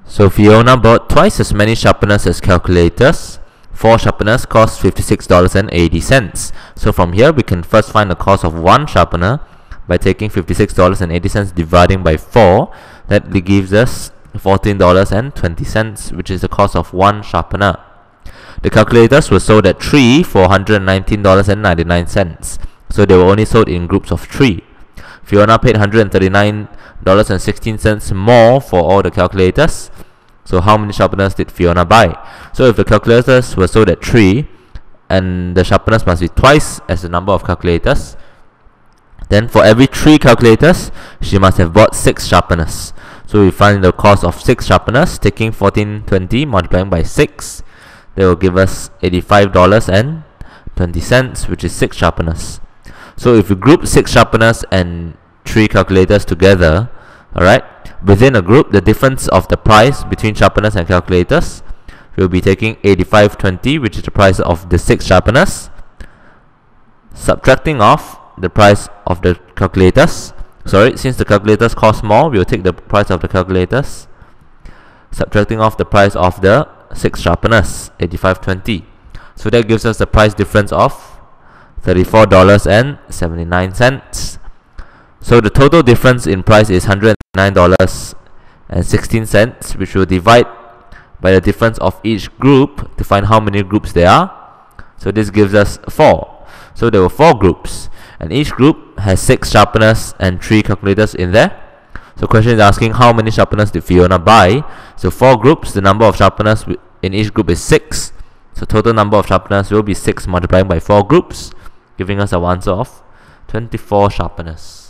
So Fiona bought twice as many sharpeners as calculators. 4 sharpeners cost $56.80. So from here we can first find the cost of one sharpener by taking $56.80 dividing by 4. That gives us $14.20, which is the cost of one sharpener. The calculators were sold at 3 for $119.99. So they were only sold in groups of 3. Fiona paid $139.16 more for all the calculators. So how many sharpeners did Fiona buy? So if the calculators were sold at 3 and the sharpeners must be twice as the number of calculators, then for every 3 calculators she must have bought 6 sharpeners. So we find the cost of 6 sharpeners, taking $14.20 multiplying by 6. That will give us $85.20, which is 6 sharpeners. So if we group 6 sharpeners and 3 calculators together, alright, within a group, the difference of the price between sharpeners and calculators, we'll be taking $85.20, which is the price of the 6 sharpeners, subtracting off the price of the calculators. Sorry, since the calculators cost more, we'll take the price of the calculators, subtracting off the price of the 6 sharpeners, $85.20. So that gives us the price difference of $34.79. So the total difference in price is $109.16, which we'll divide by the difference of each group to find how many groups there are. So this gives us 4. So there were 4 groups, and each group has 6 sharpeners and 3 calculators in there. So question is asking how many sharpeners did Fiona buy. So 4 groups, the number of sharpeners in each group is 6. So total number of sharpeners will be 6 multiplying by 4 groups, giving us our answer of 24 sharpeners.